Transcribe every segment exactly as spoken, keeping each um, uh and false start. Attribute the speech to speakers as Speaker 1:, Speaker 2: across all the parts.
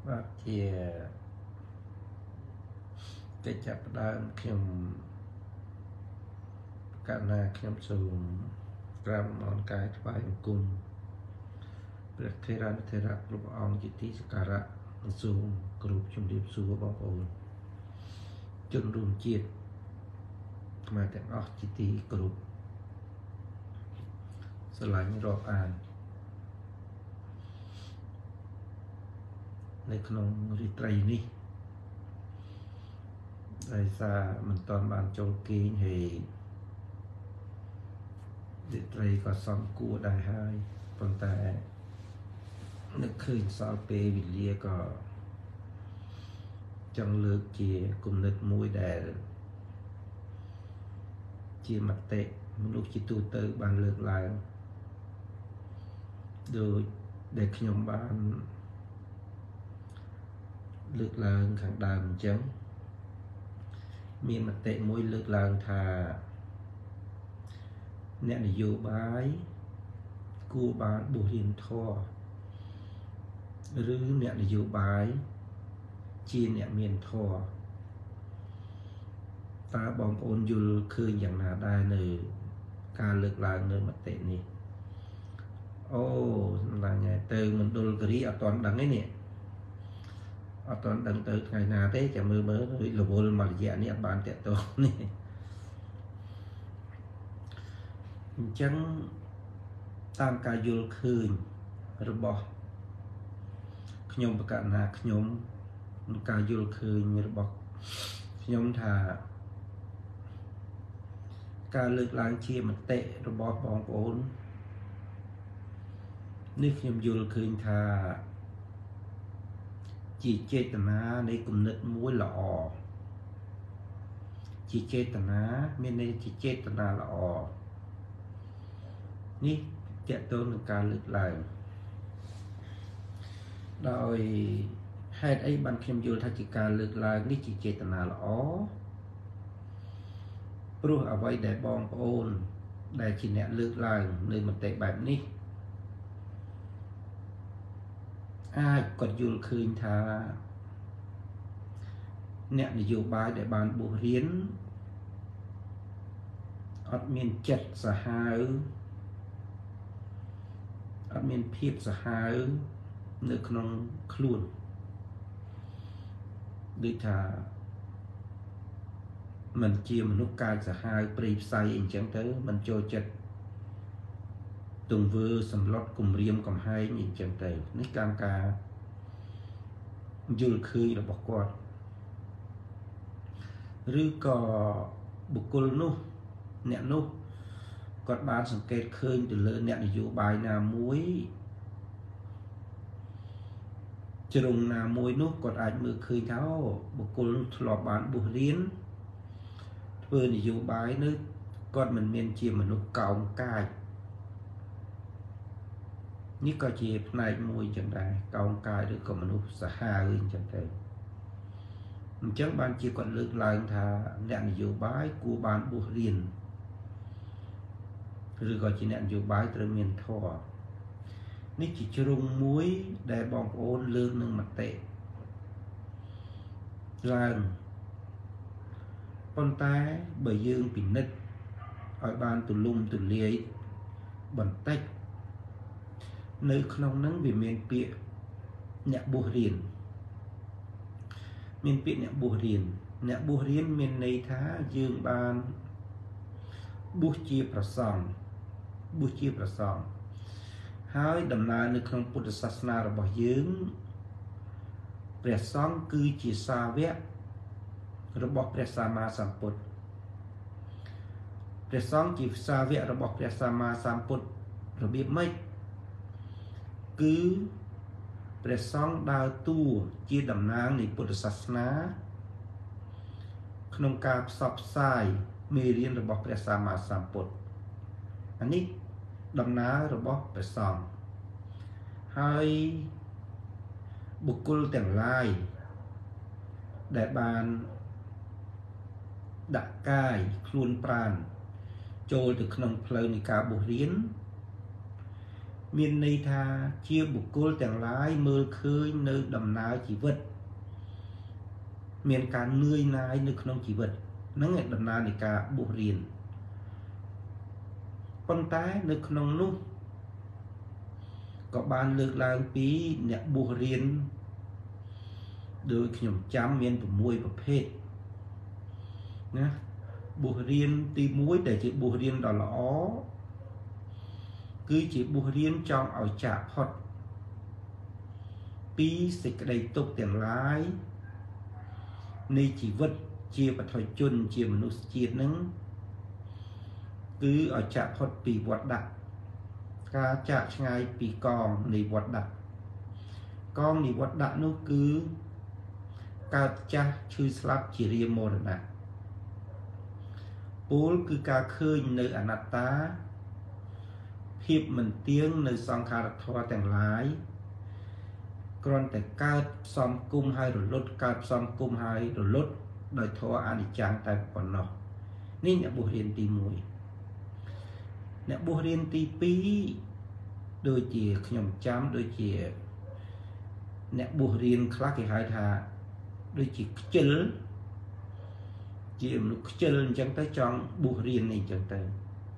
Speaker 1: បាទជាកិច្ចចាប់ផ្ដើមខ្ញុំកាលណាខ្ញុំសូមក្រាបនមស្ការថ្វាយបង្គំព្រះថេរានុថេរៈគ្រប់អង្គជាទីសក្ការៈសូមគោរពជំរាបសួរបងប្អូនជនរួមជាតិខ្មែរទាំងអស់ជាទីគោរពស្រឡាញ់រាប់អាននៅក្នុងរាត្រីនេះដោយសារមិនទាន់បានចូលគេងហើយរាត្រីក៏សំគួរដែរហើយប៉ុន្តែនឹកឃើញសល់ពេលវេលាក៏ចង់លើកជាគំនិតមួយដែលជាមតិមនុស្សជាទូទៅបានលើកឡើងដោយដែលខ្ញុំបានលើកឡើងខាងដើមអញ្ចឹងមានមតិមួយលើកឡើងថាអ្នកនយោបាយគួរបានបួសរៀនធម៌ឬអ្នកនយោបាយជាអ្នកមានធម៌តើបងប្អូនយល់ឃើញយ៉ាងណាដែរនៅការលើកឡើងនៅមតិនេះអូសម្លាញ់ទៅមណ្ឌលគិរីអត់ទាន់ដឹងទេនេះអត់ទាន់ដឹងទៅថ្ងៃណាទេចាំមើលមើលរវល់មករយៈនេះអត់បានតាក់ទងនេះអញ្ចឹងតាមការយល់ឃើញរបស់ខ្ញុំប្រកាសណាខ្ញុំការយល់ឃើញរបស់ខ្ញុំថាការលើកឡើងជាមតិរបស់បងប្អូននេះខ្ញុំយល់ឃើញថាជាចេតនានៃគំនិតមួយល្អជាចេតនាមានន័យជាចេតនាល្អនេះតកតងនឹងការលើកឡើងដោយហេតុអីបានខ្ញុំយល់ថាជាការលើកឡើងនេះជាចេតនាល្អព្រោះអ្វីដែលបងប្អូនដែលជាអ្នកលើកឡើងនៅមតិបែបនេះអាចគាត់យល់ឃើញថាអ្នកនយោបាយដែលបានបួសរៀនអត់មានចិត្តសាហាវអត់មានភាពសាហាវនៅក្នុងខ្លួនដូចថាมันជាមនុស្សកាយសាហាវព្រៃផ្សៃអញ្ចឹងទៅมันចូលចិត្តទង្វើសម្លុតគំរាមកំហែងអញ្ចឹងទៅនេះតាមការយល់ឃើញរបស់គាត់ឬក៏បុគ្គលនោះអ្នកនោះគាត់បានសង្កេតឃើញទៅលើអ្នកនយោបាយណាមួយជ្រុងណាមួយនោះគាត់អាចមើលឃើញថាបុគ្គលនោះធ្លាប់បានបួសរៀនធ្វើនយោបាយនោះគាត់មិនមានជាមនុស្សកោងកាចនេះក៏ជាផ្នែកមួយចឹងដែរកោងកាយឬក៏មនុស្សសាហាវអញ្ចឹងទៅអញ្ចឹងបានជាគាត់លើកឡើងថាអ្នកនយោបាយគួរបានបួសរៀនឬក៏ជាអ្នកនយោបាយត្រូវមានធម៌នេះជាជ្រុងមួយដែលបងប្អូនលើកនឹងមតិឡើងប៉ុន្តែបើយើងពិនិត្យឲ្យបានទូលំទូលាយបន្តិចនៅក្នុងហ្នឹងវាមានពាក្យអ្នកបួសរៀនមានពាក្យអ្នកបួសរៀនអ្នកបួសរៀនមានន័យថាយើងបានបួសជាព្រះសង្ឃបួសជាព្រះសង្ឃហើយដំណើរនៅក្នុងពុទ្ធសាសនារបស់យើងព្រះសង្ឃគឺជាសាវករបស់ព្រះសម្មាសម្ពុទ្ធព្រះសង្ឃជាសាវករបស់ព្រះសម្មាសម្ពុទ្ធរបៀបម៉េចគឺព្រះសង្ឃដើរតួជាតំណាងនៃពុទ្ធសាសនាក្នុងការផ្សព្វផ្សាយមេរៀនរបស់ព្រះសម្មាសម្ពុទ្ធអានេះដំណើររបស់ព្រះសង្ឃហើយបុគ្គលទាំងឡាយដែលបានដាក់កាយខ្លួនប្រាណចូលទៅក្នុងផ្លូវនៃការបួសរៀន miền này tha chia buộc côទាំងlái mơ khơi nơi đầm náo chỉ vật miền cả nơi nái nơi không chỉ vật nó nghe đầm náo để cả buộc riêng con tái nơi không nút có ban lược lang pí nè buộc riêng đôi nhom chám miền của môi và phê nhé buộc riêng ti muối để chỉ buộc riêng đó là ó cứ chỉ buộc riêng trong ở chả hot pi xịt đầy tục tiền lái này chỉ vật chia và thời chun chia mà nút chia nắng cứ ở chả hot pi vật đặt ca chả ngay pi con này vật đặt con này vật đặt nó cứ ca cha chui slap chỉ riêng một nè bố cứ ca khơi nơi anatta hiệp mình tiếng nơi song khá thoa tàng lái còn tại cao xóm cung hai rồi lốt cao xóm cung hai rồi lốt đời thoa anh chàng tại còn nó nên nhà bố riêng tì mùi nhà bố riêng tì pí đôi chìa nhầm chám đôi chìa nhà bố riêng khác thì hai thà đôi chìa chữ chỉ một chân chẳng tới trong bùa riêng này chẳng tới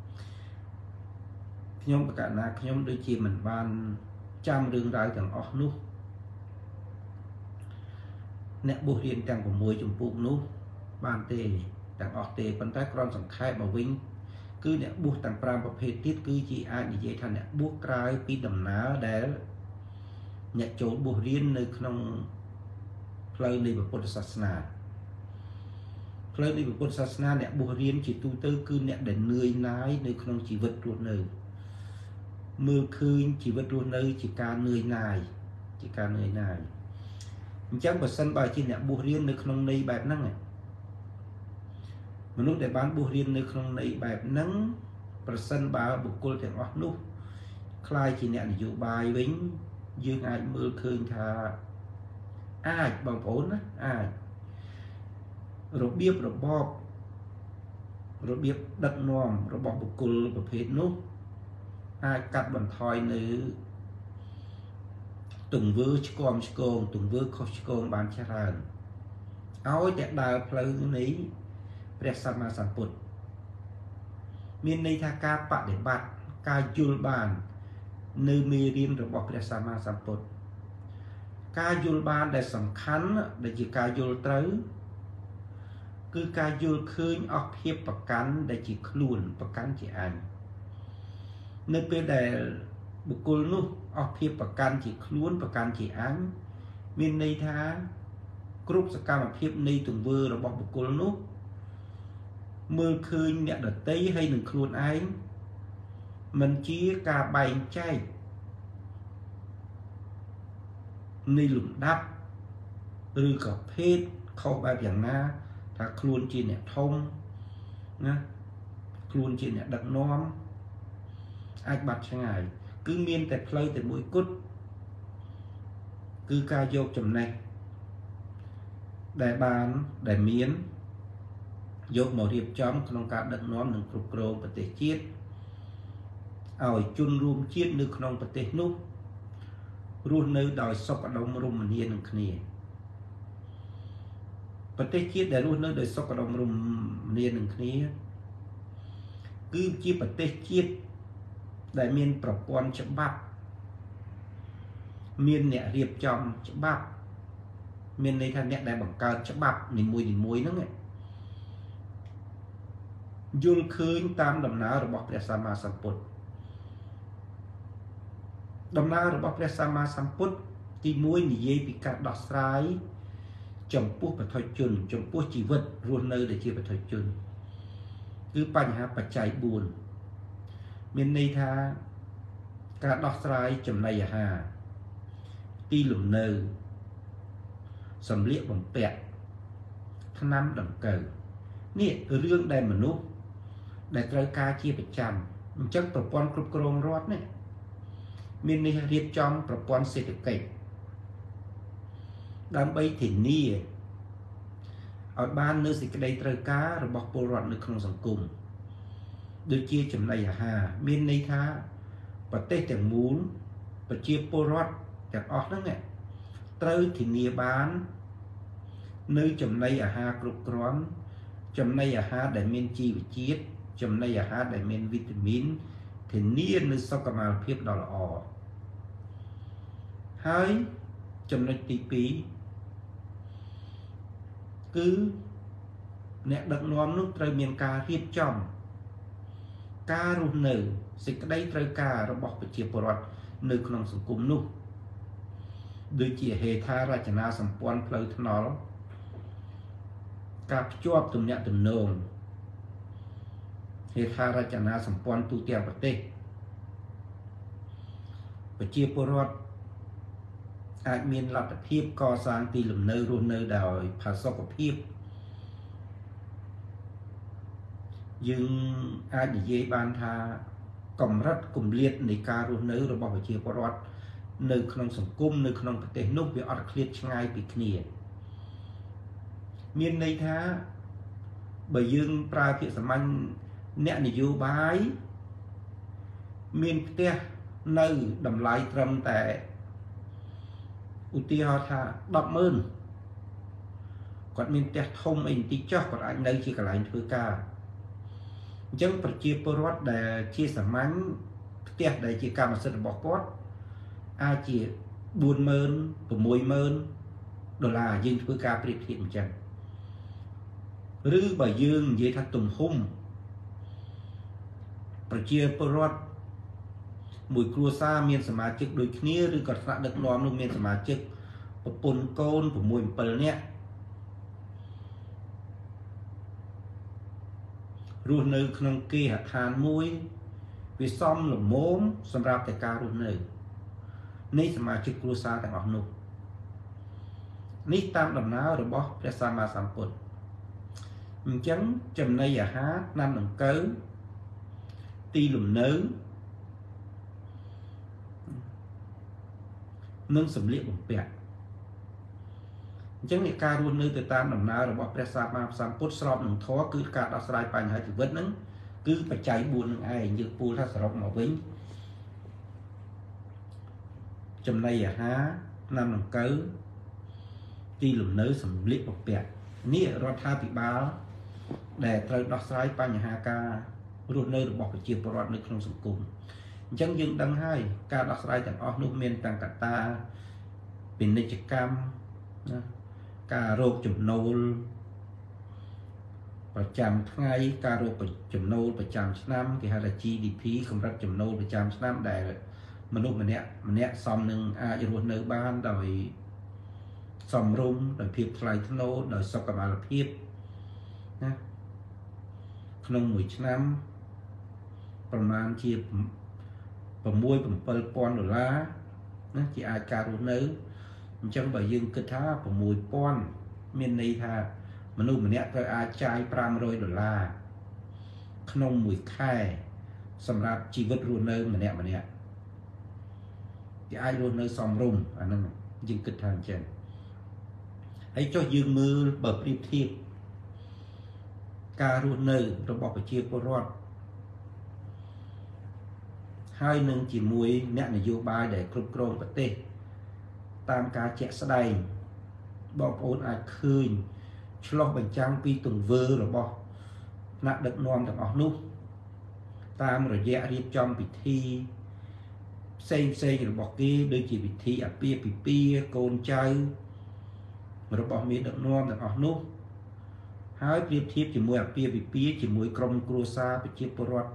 Speaker 1: nhóm cả na nhóm đôi chi mình ban trăm đường đại thằng óc nút nè bùa riêng chẳng của mùi trong bụng nút ban tê thằng óc tê vẫn tay con sẵn khai mà vinh cứ nè bùa thằng pram bậc hệ tiết cứ chỉ ai như vậy thằng nè bùa cài pi đầm ná để nhặt chỗ bùa riêng nơi trong lời này của Phật Sasna lời này của Phật Sasna nè bùa riêng chỉ tu tư cứ nè để nơi nái nơi không chỉ vật ruột nơi mưa khơi chỉ vật ruột nơi chỉ ca nơi này chỉ ca nơi này chắc bật sân bài chỉ nè bùa riêng nơi không này bài năng này mà lúc để bán bùa riêng nơi không này bài nắng bật sân bài bùa cô thì ngót nút khai chỉ nè dụ bài vĩnh dương ai mưa khơi thà ai bằng vốn á ai rồi biết rồi bóp rồi biết đặt nòm rồi bóp bột cồn bột hết nút ai cắt bằng thoi nữ từng vơ con con từng vơ con con bán chả ràn áo chạy đào plei ní Presama Samput miền này tha ca bạc để bạc ca chul bàn nơi mê riêng rồi bóp Presama Samput ca chul bàn để sòng khánh để chỉ ca chul tới cứ ca chul khơi ọc hiệp bạc cắn để chỉ luồn bạc cắn chỉ anh nơi bên để bục cô nút ọc hiệp bạc cắn chỉ luồn bạc cắn chỉ anh miền này tha group sẽ ca một hiệp này từng vừa rồi bọc bục cô nút mưa khơi nhẹ đợt tây hay đừng luồn anh mình chia cả bài chay này lụm đắp từ cả phết khâu bài biển na thà luôn trên nè thông nha luôn trên nè đặc nóm ai bật sang ngày cứ miên tại plei tại mũi cút cứ ca vô chùm này để bàn để miến vô một hiệp chóm không cả đặc nóm đừng cục rô và tế chiết ỏi chun rùm chiết nước không và tế nút luôn nơi đòi sọc ở đông rùm mình hiên được nè và tế chiết để luôn nơi đời sọc ở đồng rùm niên đừng khía cứ chiết và tế chiết đại miên bảo quan chấm bạc miên nẹ riệp trong chấm bạc miên này thằng nẹ đại bằng cao chấm bạc nhìn mùi nhìn mùi nữa dùn khơi tam đầm ná rồi bọc Presama Samput đầm ná rồi bọc Presama Samput thì mùi nhìn dây bị cắt đọt sái chồng púc và thôi chun chồng púc chỉ vật luôn nơi để chia và thôi chun cứ bành ha bạch chạy buồn miền này tha cả đọc sài chồng này hà ti lùm nơ sầm liệp bằng pẹt tháng năm đằng cờ nè riêng đây mà nút để trời ca chia phải chằm chắc tập quan cướp cồn rót này miền này riệp trong tập quan sẽ được kể đám bay thì ni ở ban nơi dịch đây trời cá rồi bọc bồ rọt nơi không dòng cùng được chia chấm này hà miền này tha ប្រទេសទាំងមូលប្រជាពលរដ្ឋទាំងអស់ហ្នឹងត្រូវធានាបាននៅចំណីអាហារគ្រប់គ្រាន់ចំណីអាហារដែលមានជីវជាតិចំណីអាហារដែលមានវីតាមីនធានានូវសុខភាពដ៏ល្អហើយចំណុចទីពីរគឺអ្នកដឹកនាំនោះត្រូវមានការរៀបចំការរស់នៅសេចក្តីត្រូវការរបស់ប្រជាពលរដ្ឋនៅក្នុងសង្គមនោះដូចជាហេដ្ឋារចនាសម្ព័ន្ធផ្លូវថ្នល់ការភ្ជាប់ទំនាក់ទំនងហេដ្ឋារចនាសម្ព័ន្ធទូទាំងប្រទេសប្រជាពលរដ្ឋអាចមានលទ្ធភាពកសាងទីលំនៅរស់នៅដោយផាសុកភាពយើងអាចនិយាយបានថាកម្រិតគម្លាតនៃការរស់នៅរបស់ប្រជាពលរដ្ឋនៅក្នុងសង្គមនៅក្នុងប្រទេសនោះវាអត់ឃ្លាតឆ្ងាយពីគ្នាមានន័យថាបើយើងប្រើពាក្យសាមញ្ញអ្នកនយោបាយមានផ្ទះនៅតម្លៃត្រឹមតែឧទាហរណ៍ថា ដប់ម៉ឺន គាត់មានផ្ទះធំអីបន្តិចចុះគាត់អាចនៅជាកន្លែងធ្វើការអញ្ចឹងប្រជាពលរដ្ឋដែលជាសាមញ្ញផ្ទះដែលជាកម្មសិទ្ធិរបស់គាត់អាចជា បួនម៉ឺន 6ម៉ឺន ដុល្លារយើងធ្វើការប្រៀបធៀបអញ្ចឹងឬបើយើងនិយាយថាទំហំប្រជាពលរដ្ឋមួយគ្រួសារមានសមាជិកដូចគ្នាឬក៏ថ្នាក់ដឹកនាំនោះមានសមាជិកប្រពន្ធកូន 6 7 នាក់រស់នៅក្នុងគេហដ្ឋានមួយវាសមល្មមសម្រាប់តែការរស់នៅនៃសមាជិកគ្រួសារទាំងអស់នោះនេះតាមដំណើររបស់ព្រះសម្មាសម្ពុទ្ធអញ្ចឹងចំណីអាហារថ្នាំដង្កូវទីលំនៅនិងសម្លៀកបំពាក់អញ្ចឹងនៃការរស់នៅទៅតាមដំណើររបស់ព្រះសម្មាសម្ពុទ្ធស្របនឹងធម៌គឺការដោះស្រាយបញ្ហាជីវិតហ្នឹងគឺបច្ច័យបួននឹងឯងយើងពូលថាសរុបមកវិញចំណីអាហារថ្នាំដង្កូវទីលំនៅសម្លៀកបំពាក់នេះរដ្ឋាភិបាលដែលត្រូវដោះស្រាយបញ្ហាការរស់នៅរបស់ប្រជាពលរដ្ឋនៅក្នុងសង្គមអញ្ចឹងយើងដឹងហើយការដោះស្រាយទាំងអស់នោះមានទាំងកត្តាពាណិជ្ជកម្មណាការរកចំណូលប្រចាំថ្ងៃការរកចំណូលប្រចាំឆ្នាំគេហៅថា ជី ឌី ភី កម្រិតចំណូលប្រចាំឆ្នាំដែលមនុស្សម្នាក់ម្នាក់សមនឹងអាចរស់នៅបានដោយសមរម្យដោយភាពថ្លៃថ្នូរដោយសុខភាពណាក្នុងមួយឆ្នាំប្រមាណជា 6 7 ពាន់ដុល្លារណាជាអាចការរស់នៅអញ្ចឹងបើយើងគិតថា 6 ពាន់ មានន័យថាមនុស្សម្នាក់ត្រូវអាចចាយ 500 ដុល្លារក្នុងមួយខែសម្រាប់ជីវិតរស់នៅម្នាក់ម្នាក់គេអាចរស់នៅសមរម្យអាហ្នឹងយើងគិតថាអញ្ចឹងហើយចុះយើងមើលបើប្រៀបធៀបការរស់នៅរបស់ប្រជាពលរដ្ឋហើយនឹងជាមួយអ្នកនយោបាយដែលគ្រប់គ្រងប្រទេសតាមការជាក់ស្ដែងបងប្អូនអាចឃើញឆ្លុះបញ្ចាំងពីទង្វើរបស់អ្នកដឹកនាំទាំងអស់នោះតាមរយៈរៀបចំពិធីផ្សេងផ្សេងរបស់គេដូចជាពិធីអាពាហ៍ពិពាហ៍កូនចៅរបស់មេដឹកនាំទាំងអស់នោះហើយប្រៀបធៀបជាមួយអាពាហ៍ពិពាហ៍ជាមួយក្រុមគ្រួសារប្រជាពលរដ្ឋ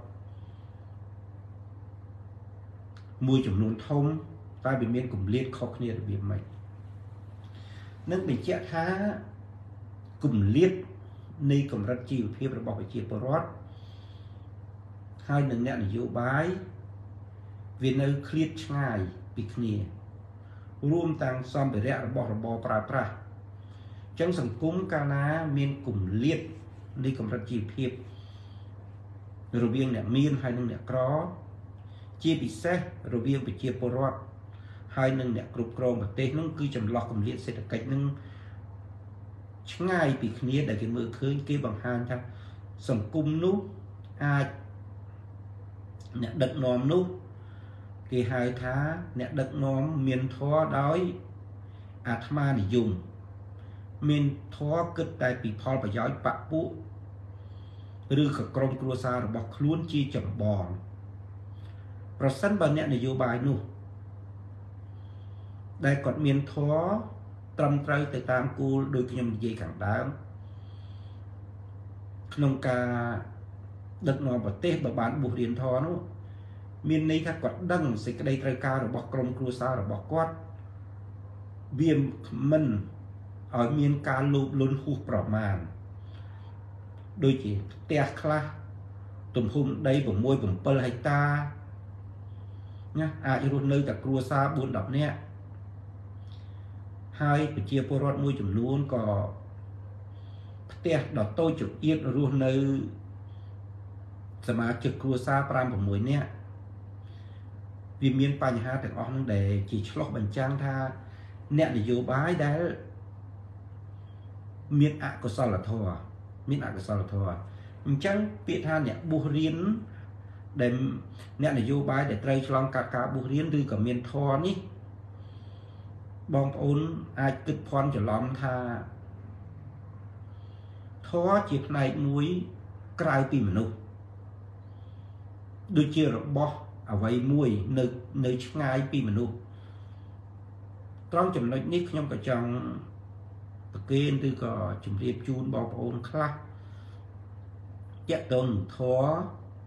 Speaker 1: មួយចំនួនធំតែវាមានគម្លាតខុសគ្នារបៀបម៉េចនឹងបញ្ជាក់ថាគម្លាតនៃកម្រិតជីវភាពរបស់ប្រជាពលរដ្ឋហើយនឹងអ្នកនយោបាយវានៅឃ្លាតឆ្ងាយពីគ្នារួមទាំងសម្ភារៈរបស់របរប្រើប្រាស់អញ្ចឹងសង្គមកាលណាមានគម្លាតនៃកម្រិតជីវភាពរវាងអ្នកមានហើយនិងអ្នកក្រជាពិសេសរវាងប្រជាពលរដ្ឋហើយនិងអ្នកគ្រប់គ្រងប្រទេសនោះគឺចន្លោះគម្លាតសេដ្ឋកិច្ចនឹងឆ្ងាយពីគ្នាដែលគេមើលឃើញគេបង្ហាញថាសង្គមនោះអាចអ្នកដឹកនាំនោះគេហៅថាអ្នកដឹកនាំមានធម៌ដោយអាត្មានិយមមានធម៌គិតតែពីផលប្រយោជន៍បពុឬក៏ក្រុមគ្រួសាររបស់ខ្លួនជាចម្បងប្រសិនបើអ្នកនយោបាយនោះដែលគាត់មានធម៌ត្រឹមត្រូវទៅតាមគោលដោយខ្ញុំនិយាយខាងដើមក្នុងការដឹកនាំប្រទេសបើបានបុះរៀនធម៌នោះមានន័យថាគាត់ដឹងសេចក្តីត្រូវការរបស់ក្រុមគ្រួសាររបស់គាត់វាមិនឲ្យមានការលោភលន់ហួសប្រមាណដូចជាផ្ទះខ្លះទំហំដី6 7ហិកតាណាអាចរស់នៅតែគ្រួសារ4 10នាក់ហើយប្រជាពលរដ្ឋមួយចំនួនក៏ផ្ទះដ៏តូចចង្អៀតរស់នៅសមាជិកគ្រួសារ5 6នាក់វាមានបញ្ហាទាំងអស់ហ្នឹងដែលជាឆ្លោះបញ្ចាំងថាអ្នកនយោបាយដែលមានអកុសលធម៌មានអកុសលធម៌អញ្ចឹងពាក្យថាអ្នកបុះរៀនដែលអ្នកនយោបាយដែលត្រូវឆ្លងកាត់ការបុះរៀនឬក៏មានធម៌នេះបងប្អូនអាចគិតភ័ន្តច្រឡំថាធម៌ជាផ្នែកមួយក្រៅពីមនុស្សដូចជារបស់អ្វីមួយនៅនៅឆ្ងាយពីមនុស្សត្រង់ចំណុចនេះខ្ញុំក៏ចង់ប្រកេនឬក៏ជម្រាបជូនបងប្អូនខ្លះជាក់តនធម៌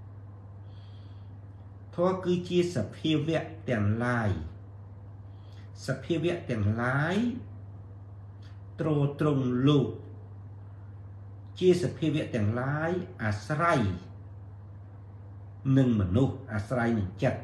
Speaker 1: ធម៌គឺជាសភាវៈទាំងឡាយសភាវៈទាំងឡាយទ្រទ្រង់លោកជាសភាវៈទាំងឡាយអាស្រ័យនឹងមនុស្សអាស្រ័យនឹងចិត្ត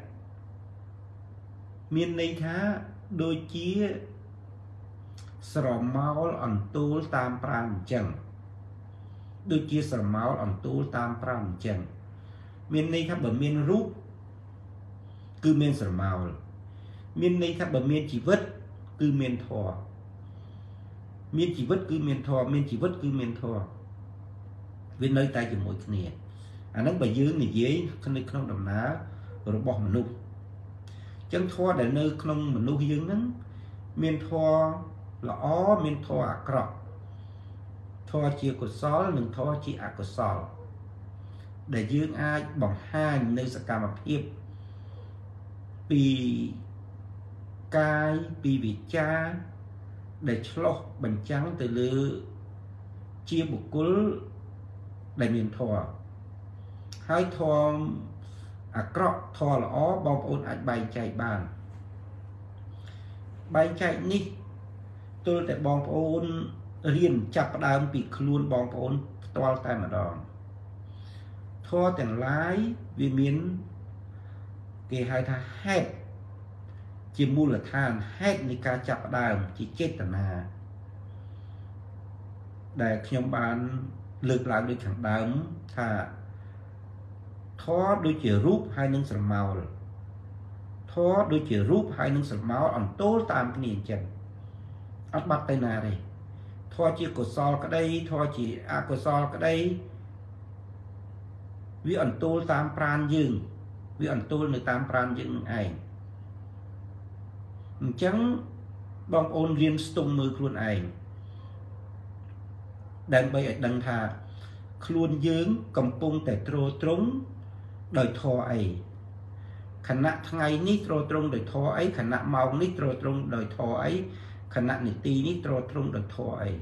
Speaker 1: មានន័យថាដូចជាស្រមោលអន្ទូលតាមប្រាណអញ្ចឹងដូចជាស្រមោលអន្ទូលតាមប្រាណអញ្ចឹងមានន័យថាបើមានរូបគឺមានស្រមោលមានន័យថាបើមានជីវិតគឺមានធម៌មានជីវិតគឺមានធម៌មានជីវិតគឺមានធម៌វានៅតែជាមួយគ្នាអាហ្នឹងបើយើងនិយាយនៅក្នុងដំណើររបស់មនុស្សអញ្ចឹងធម៌ដែលនៅក្នុងមនុស្សយើងហ្នឹងមានធម៌ល្អមានធម៌អាក្រក់ធម៌ជាកុសលនិងធម៌ជាអកុសលដែលយើងអាចបង្ហាញនៅសកម្មភាពពីកាយពីវិចារដែលឆ្លោះបញ្ចាំងទៅលើជាបុគ្គលដែលមានធម៌ហើយធម៌អាក្រក់ធម៌ល្អបងប្អូនអាចបែងចែកបានបែងចែកនេះទល់តែបងប្អូនរៀនចាប់ផ្ដើមពីខ្លួនបងប្អូនផ្ទាល់តែម្ដងធម៌ទាំងឡាយវាមានគេហៅថាហេតុជាមូលដ្ឋានហេតុនៃការចាប់ផ្ដើមជាចេតនាដែលខ្ញុំបានលើកឡើងដូចខាងដើមថាធម៌ដូចជារូបហើយនឹងស្រមោលធម៌ដូចជារូបហើយនឹងស្រមោលអន្ទោលតាមគ្នាអញ្ចឹងអត់បាត់ទៅណាទេធម៌ជាកុសលក្តីធម៌ជាអកុសលក្តីវាអន្ទោលតាមប្រាណយើងវាអន្ទោលនៅតាមប្រាណយើងនឹងឯងអញ្ចឹងបងប្អូនរៀនស្ទង់មើលខ្លួនឯងដើម្បីឲ្យដឹងថាខ្លួនយើងកំពុងតែទ្រទ្រង់ដោយធម៌អីខណៈថ្ងៃនេះទ្រទ្រង់ដោយធម៌អីខណៈម៉ោងនេះទ្រទ្រង់ដោយធម៌អីខណៈនាទីនេះទ្រទ្រង់ដោយធម៌អី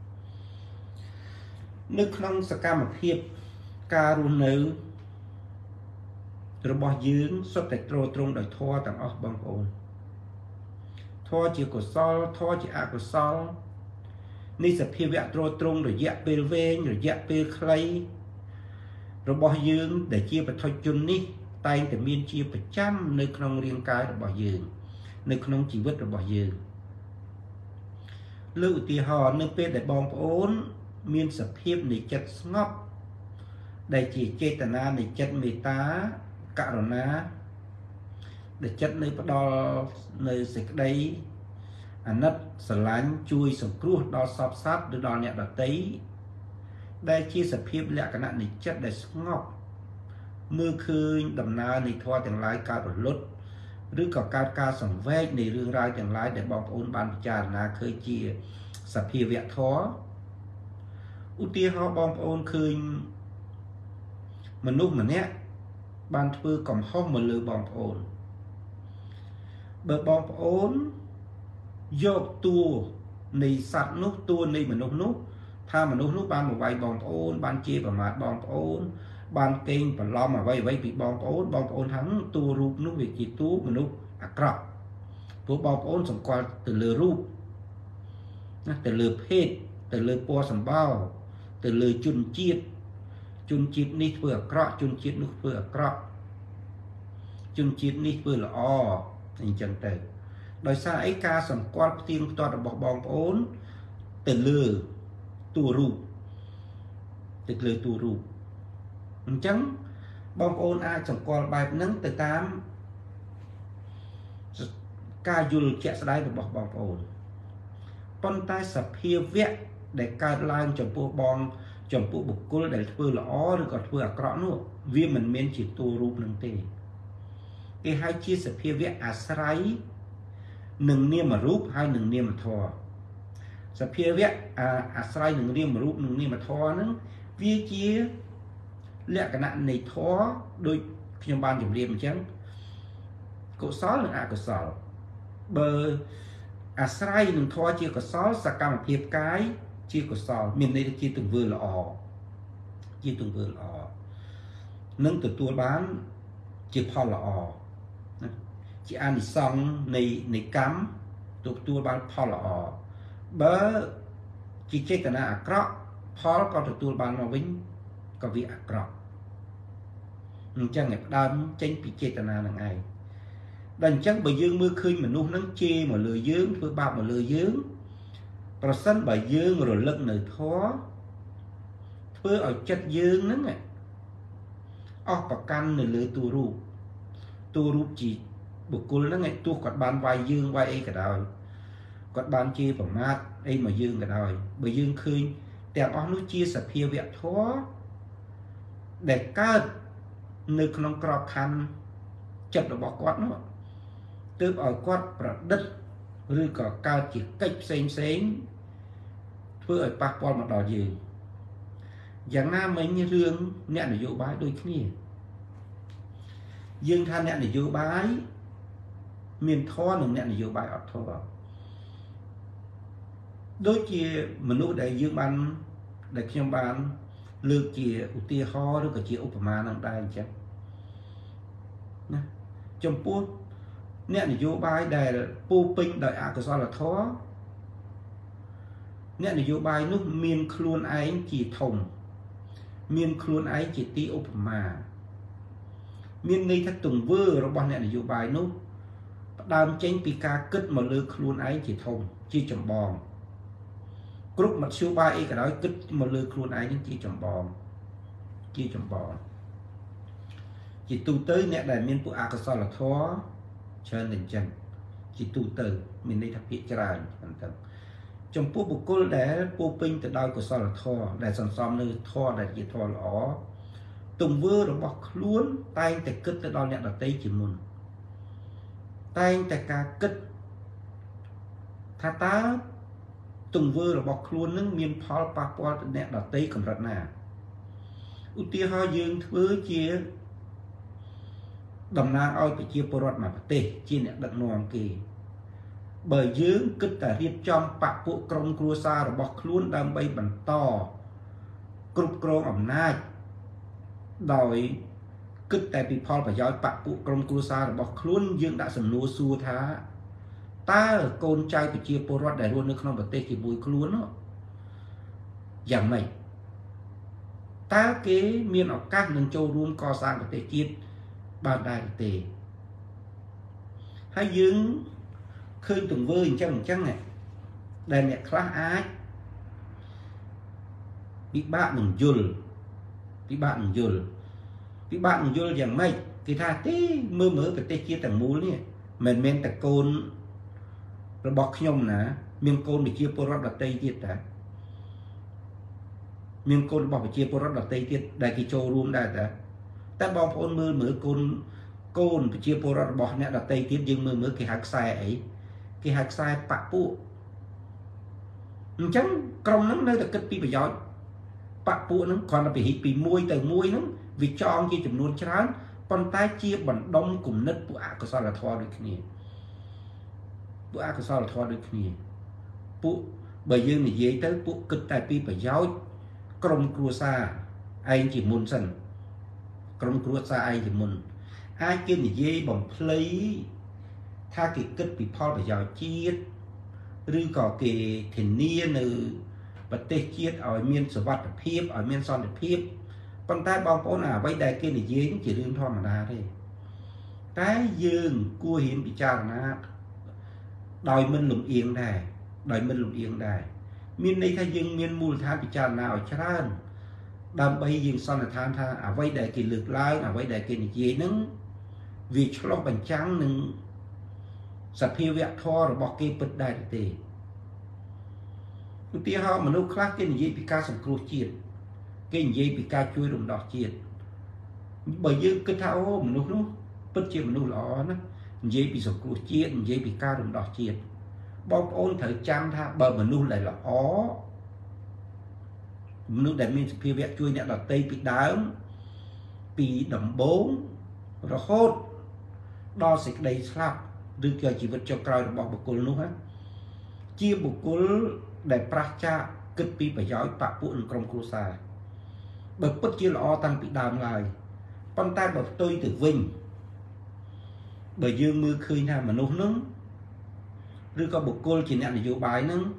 Speaker 1: នៅក្នុងសកម្មភាពការរស់នៅរបស់យើងសុទ្ធតែទ្រទ្រង់ដោយធម៌ទាំងអស់បងប្អូនធម៌ជាកុសលធម៌ជាអកុសលនេះសភាវៈទ្រទ្រង់រយៈពេលវែងរយៈពេលខ្លីរបស់យើងដែលជាបុថុជននេះតែងតែមានជាប្រចាំនៅក្នុងរាងកាយរបស់យើងនៅក្នុងជីវិតរបស់យើងលើកឧទាហរណ៍នៅពេលដែលបងប្អូនមានសភាពនៃចិត្តស្ងប់ដែលជាចេតនានៃចិត្តមេត្តាករុណាដែលចិត្តនៅផ្ដល់នៅសេចក្តីអាណិតស្រឡាញ់ជួយសង្គ្រោះដល់សពសត្វឬដល់អ្នកដទៃដែលជាសភាពលក្ខណៈនៃចិត្តដែលស្ងប់មើលឃើញដំណើរនៃធម៌ទាំងឡាយកើតរលត់ឬក៏កើតការសង្វេគនៃរឿងរ៉ាវទាំងឡាយដែលបងប្អូនបានពិចារណាឃើញជាសភាវៈធម៌ឧទាហរណ៍បងប្អូនឃើញមនុស្សម្នាក់បានធ្វើកំហុសមកលើបងប្អូនបើបងប្អូនយកតួនៃសត្វនោះតួនៃមនុស្សនោះថាមនុស្សនោះបានមកវាយបងប្អូនបានជេរប្រមាថបងប្អូនបានកេងបន្លំអ្វីអ្វីពីបងប្អូនបងប្អូនថាតួរូបនោះវាជាតួមនុស្សអាក្រក់ព្រោះបងប្អូនសង្កល់ទៅលើរូបណាទៅលើភេទទៅលើពណ៌សម្បោរទៅលើជនជាតិជនជាតិនេះធ្វើអាក្រក់ជនជាតិនោះធ្វើអាក្រក់ជនជាតិនេះធ្វើល្អអញ្ចឹងទៅដោយសារអីការសម្គាល់ផ្ទៀងផ្ទាត់របស់បងប្អូនទៅលើតួរូបទៅលើតួរូបអញ្ចឹងបងប្អូនអាចសម្គាល់បែបហ្នឹងទៅតាមការយល់ជាក់ស្ដែងរបស់បងប្អូនប៉ុន្តែសភាវៈដែលកើតឡើងចំពោះបងចំពោះបុគ្គលដែលធ្វើល្អឬក៏ធ្វើអាក្រក់នោះវាមិនមែនជាតួរូបនឹងទេគេហៅជាសភាវៈអាស្រ័យនឹងនាមរូបហើយនឹងនាមធម៌សភាវៈអាស្រ័យនឹងនាមរូបនឹងនាមធម៌ហ្នឹងវាជាលក្ខណៈនៃធម៌ដូចខ្ញុំបានជម្រាបអញ្ចឹងកុសលនិងអកុសលបើអាស្រ័យនឹងធម៌ជាកុសលសកម្មភាពកាយជាកុសលមានន័យថាជាទង្វើល្អជាទង្វើល្អនឹងទទួលបានជាផលល្អជាអានិសង្សនៃនៃកម្មទទួលបានផលល្អបើជាចេតនាអាក្រក់ផលក៏ទទួលបានមកវិញក៏វាអាក្រក់អញ្ចឹងឯផ្ដើមចេញពីចេតនានឹងឯងដល់អញ្ចឹងបើយើងមើលឃើញមនុស្សនឹងជេរមកលើយើងធ្វើបាបមកលើយើងប្រសិនបើយើងរលឹកនៅធម៌ធ្វើឲ្យចិត្តយើងហ្នឹងអស់ប្រកាន់នៅលើតួរូបតួរូបជាបុគ្គលហ្នឹងឯទោះគាត់បានវាយយើងវាយអីក៏ដោយគាត់បានជេរប្រមាថអីមកយើងក៏ដោយបើយើងឃើញទាំងអស់នោះជាសភាវៈធម៌ដែលកើតនៅក្នុងក្របខ័ណ្ឌចិត្តរបស់គាត់នោះទើបឲ្យគាត់ប្រឌិតឬក៏កើតជាកិច្ចផ្សេងផ្សេងធ្វើឲ្យប៉ះពាល់មកដល់យើងយ៉ាងណាមិញរឿងអ្នកនយោបាយដូចគ្នាយើងថាអ្នកនយោបាយមានធម៌និងអ្នកនយោបាយអត់ធម៌ដូចជាមនុស្សដែលយើងបានដែលខ្ញុំបានលើកជាឧទាហរណ៍ឬក៏ជាឧបមានឹងដែរអញ្ចឹងណាចំពោះអ្នកនយោបាយដែលពោពេញដោយអកុសលធម៌អ្នកនយោបាយនោះមានខ្លួនឯងជាធំមានខ្លួនឯងជាទីឧបមាមានន័យថាទង្វើរបស់អ្នកនយោបាយនោះផ្ដើមចេញពីការគិតមកលើខ្លួនឯងជាធំជាចម្បងគ្រប់មធ្យោបាយអីក៏ដោយគិតមកលើខ្លួនឯងនឹងជាចម្បងជាចម្បងជាទូទៅអ្នកដែលមានពួកអកុសលធម៌ច្រើនតែអញ្ចឹងជាទូទៅមានន័យថាភាគច្រើនហ្នឹងទៅចំពោះបុគ្គលដែលពោពេញទៅដោយកុសលធម៌ដែលសន្សំនៅធម៌ដែលជាធម៌ល្អទង្វើរបស់ខ្លួនតែងតែគិតទៅដល់អ្នកដទៃជាមុនតែងតែការគិតថាតើទង្វើរបស់ខ្លួននឹងមានផលប៉ះពាល់ទៅអ្នកដទៃកម្រិតណាឧទាហរណ៍យើងធ្វើជាតំណាងឲ្យប្រជាពលរដ្ឋមួយប្រទេសជាអ្នកដឹកនាំគេបើយើងគិតតែរៀបចំបកពួកក្រុមគ្រួសាររបស់ខ្លួនដើម្បីបន្តគ្រប់គ្រងអំណាចដោយគិតតែពីផលប្រយោជន៍បកពួកក្រុមគ្រួសាររបស់ខ្លួនយើងដាក់សំណួរសួរថាតើកូនចៅប្រជាពលរដ្ឋដែលរស់នៅក្នុងប្រទេសជាមួយខ្លួននោះយ៉ាងម៉េចតើគេមានឱកាសនឹងចូលរួមកសាងប្រទេសជាតិបានដែរទេហើយយើងឃើញទង្វើអញ្ចឹងអញ្ចឹងដែលអ្នកខ្លះអាចពិបាកនឹងយល់ពិបាកនឹងយល់ពិបាកនឹងយល់យ៉ាងម៉េចគេថាទេមើលមើលប្រទេសជាតិទាំងមូលនេះមិនមែនតែកូនរបស់ខ្ញុំណាមានកូនប្រជាពលរដ្ឋដទៃទៀតតាមានកូនរបស់ប្រជាពលរដ្ឋដទៃទៀតដែលគេចូលរួមដែរតាតែបងប្អូនមើលមើលកូន côn chia bồ rọt bỏ nè đặt tay tiếp dương mưa mưa cái hạt sai ấy cái hạt sai bạc phụ chẳng trong nó nơi là kết pi bây giờ bạc phụ nó còn là bị hít bị môi từ môi nó vì cho ông kia chụp luôn chán con tay chia bằng đông cùng nứt bụi ác có sao là thoa được kia bụi ác có sao là thoa được kia bụi bởi dương này dễ tới bụi kết tại pi bây giờ trong cua xa anh chỉ muốn sân trong cua xa anh chỉ muốn ai kia này dễ bằng play tha cái kết bị Paul bây giờ chiết rư có cái thiền niên ở bát tê chiết ở miền sờ vặt phiếp ở miền son phiếp con tay bong bóng à vay đại kia này dễ chỉ riêng thôi mà đa thôi cái dương cua hiểm bị cha là đòi mình lùng yên này đòi mình lùng yên này miền này thay dương miền mùi than bị cha nào chán đâm bay dương son là than tha à vay đại kia lực lái à vay đại kia này dễ nứng vì cho nó bánh trắng nứng sạch phiêu vẹt thò rồi bỏ kia bật đại tề ưu tiên họ mà nấu khác cái gì bị ca sòng cua chiết cái gì bị ca chui đồng đỏ chiết bởi vì cái thao mà nấu nó bật chiết mà nấu lỏ nó gì bị sòng cua chiết gì bị ca đồng đỏ chiết bom ôn thử chăm tha bờ mà nấu lại là ó nấu đại miền phiêu vẹt chui nè là tây bị đá bị đầm bốn rồi hốt đo xịt đầy slap đưa cho chỉ vật cho coi bỏ bọc cồn luôn á chia bọc cồn để pracha kết pi phải giỏi bạc buồn trong cua xài bậc bất chia lọ tăng bị đàm lại con tay bậc tôi từ vinh bởi dương mưa khơi nào mà nấu nướng đưa có bọc cồn chỉ nhận là vô bài nướng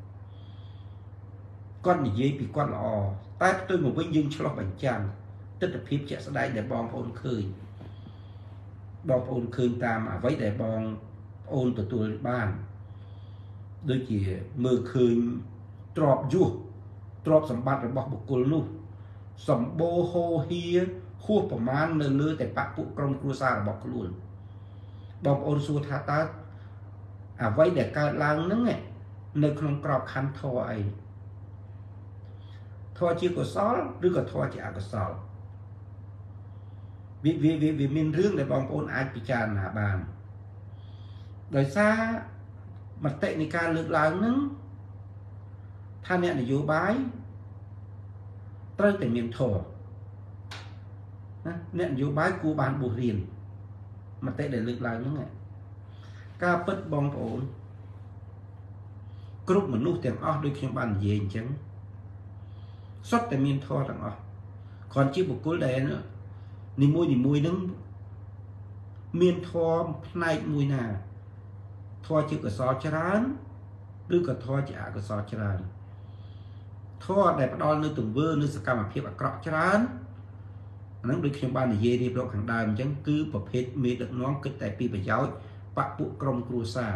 Speaker 1: con gì dễ bị con lọ tay tôi một vinh dương cho nó bánh chàng tức là phép chạy ra đây để bom ôn khơi bom ôn khơi ta mà với để bom ôn từ tuổi ban đôi chỉ mưa khơi trọp du trọp sầm bát rồi bọc bọc cồn nu sầm bô hô hia khuประมาณ nơi lứa tại bạc phụ trong cua sa bọc luôn bom ôn xua tha ta à với để ca lang nứng này nơi không cọp khăn thò ấy thò chỉ có sáuឬក៏ធေါ်ជាអកុសលវាវាវាមានរឿងដែលបងប្អូនអាចពិចារណាបានដោយសារមតិនៃការលើកឡើងហ្នឹងថាអ្នកនយោបាយត្រូវតែមានធម៌ណាអ្នកនយោបាយគួរបានបួសរៀនមតិដែលលើកឡើងហ្នឹងការពិតបងប្អូនគ្រប់មនុស្សទាំងអស់ដូចខ្ញុំបាននិយាយអញ្ចឹងសុទ្ធតែមានធម៌ទាំងអស់គ្រាន់ជាបុគ្គលដែលនីមួយនីមួយនឹងមានធម៌ផ្នែកមួយណាធម៌ជាកុសលច្រើនឬក៏ធម៌ជាអកុសលច្រើនធម៌ដែលផ្ដល់នៅទង្វើនៅសកម្មភាពអាក្រក់ច្រើនអាហ្នឹងដូចខ្ញុំបាននិយាយរៀបរាប់ខាងដើមអញ្ចឹងគឺប្រភេទមេដឹកនាំគិតតែពីប្រយោជន៍បពុក្រុមគ្រួសា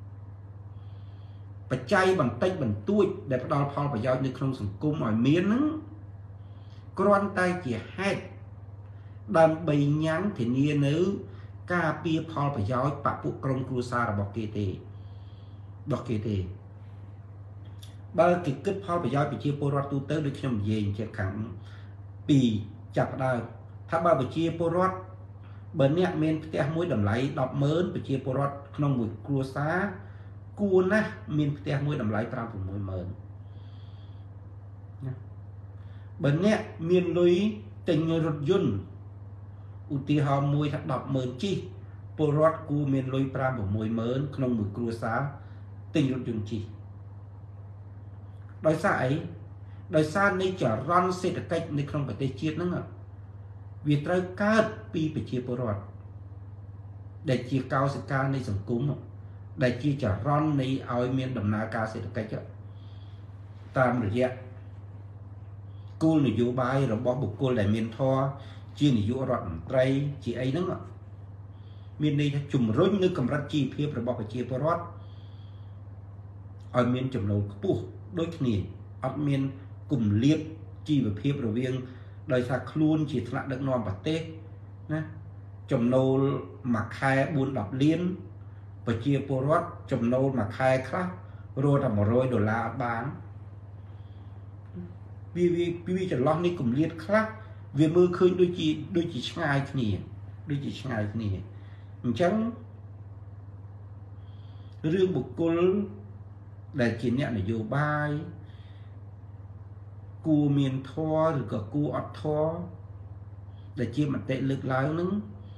Speaker 1: របច្ច័យបន្តិចបន្តួចដែលផ្ដល់ផលប្រយោជន៍នៅក្នុងសង្គមឲ្យមានហ្នឹងគ្រាន់តែជាហេតុដើម្បីញ៉ាំងធានានៅការពារផលប្រយោជន៍បពុក្រុមគ្រួសាររបស់គេទេរបស់គេទេបើគេគិតផលប្រយោជន៍ប្រជាពលរដ្ឋទូទៅដូចខ្ញុំនិយាយជាខាងពីចាប់ដើមថាបើប្រជាពលរដ្ឋបើអ្នកមានផ្ទះមួយតម្លៃ ដប់ម៉ឺន ប្រជាពលរដ្ឋក្នុងមួយគ្រួសារគួរណាស់មានផ្ទះមួយតម្លៃ ប្រាំ ៦ ម៉ឺន បើអ្នកមានលុយទិញរថយន្តឧទាហរណ៍មួយថា ដប់ម៉ឺន ជិះពលរដ្ឋគួរមានលុយ ប្រាំ ៦ ម៉ឺន ក្នុងមួយគ្រួសារទិញរថយន្តជិះដោយសារអីដោយសារនៃចរន្តសេដ្ឋកិច្ចនៅក្នុងប្រទេសជាតិហ្នឹងវាត្រូវកើតពីប្រជាពលរដ្ឋដែលជាកោសិកានៃសង្គមដែលជាចរន្តនៃឲ្យមានដំណើរការសេដ្ឋកិច្ចតាមរយៈគោលនយោបាយរបស់បុគ្គលដែលមានធម៌ជានាយករដ្ឋមន្ត្រីជាអីហ្នឹងមានន័យថាជំរុញនៅកម្រិតជីវភាពរបស់ប្រជាពលរដ្ឋឲ្យមានចំណូលខ្ពស់ដូចគ្នាអត់មានគម្លាតជីវភាពរវាងដោយសារខ្លួនជាថ្នាក់ដឹកនាំប្រទេសណាចំណូលមួយខែ បួន ដប់ លានប្រជាពលរដ្ឋចំណូលមួយខែខ្លះរហូតដល់ មួយរយ ដុល្លារអត់បានវាវាវាចន្លោះនេះគម្លាតខ្លះវាមើលឃើញដូចជាដូចជាឆ្ងាយគ្នាដូចជាឆ្ងាយគ្នាអញ្ចឹងរឿងបុគ្គលដែលជាអ្នកនយោបាយគួរមានធម៌ឬក៏គួរអត់ធម៌ដែលជាមតិលើកឡើងនឹង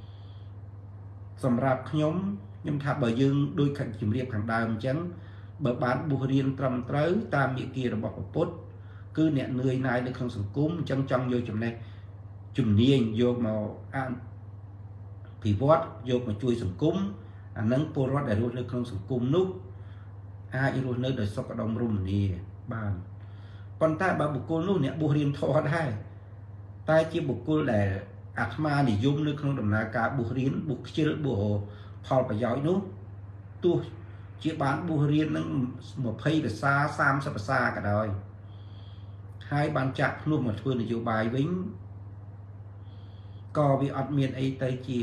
Speaker 1: សម្រាប់ខ្ញុំខ្ញុំថាបើយើងដូចជំរាបខាងដើមអញ្ចឹងបើបានបួសរៀនត្រឹមត្រូវតាមមាគ៌ារបស់ព្រះពុទ្ធគឺអ្នកនឿយណាយនៅក្នុងសង្គមអញ្ចឹងចង់យកចំណេះជំនាញយកមកអភិវឌ្ឍយកមកជួយសង្គមអានឹងពលរដ្ឋដែលរស់នៅក្នុងសង្គមនោះអាចរស់នៅដោយសុខដុមរមនាបានប៉ុន្តែបើបុគ្គលនោះអ្នកបួសរៀនធម៌ដែរតែជាបុគ្គលដែលអាត្មានិយមនៅក្នុងដំណើរការបួសរៀនបួសខ្ជិលបួសផលប្រយោជន៍នោះទោះជាបានបួសរៀននឹងยี่สิบភាសាសាមសិបភាសាក៏ដោយហើយបានចាក់ភ្នោះមកធ្វើនយោបាយវិញក៏វាអត់មានអីទៅជា